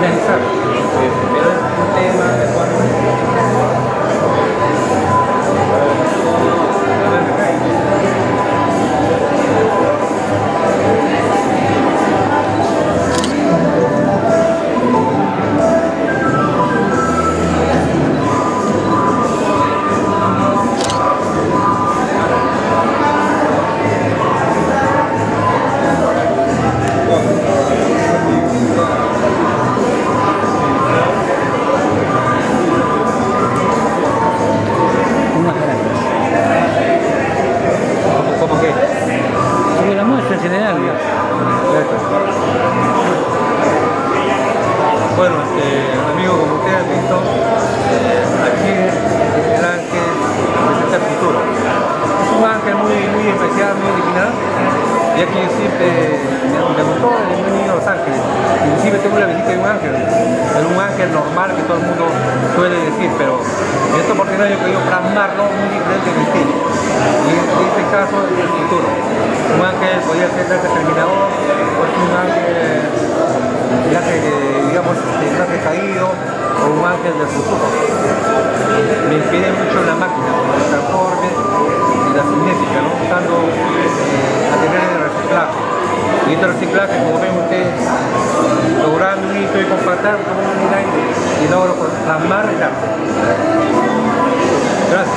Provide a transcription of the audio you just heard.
necesario. Pero es un tema de cuando... ¿Cómo qué? Sobre la muestra en general. Bueno, amigo, como ustedes han visto, aquí el ángel representa el futuro. Es un ángel muy especial, muy original, ya que yo siempre me gustó el muy niño de los ángeles. Inclusive tengo la visita de un ángel, es un ángel normal que todo el mundo suele decir, pero en esta oportunidad yo he querido plasmarlo muy diferente en mi estilo. Y en este caso es el futuro.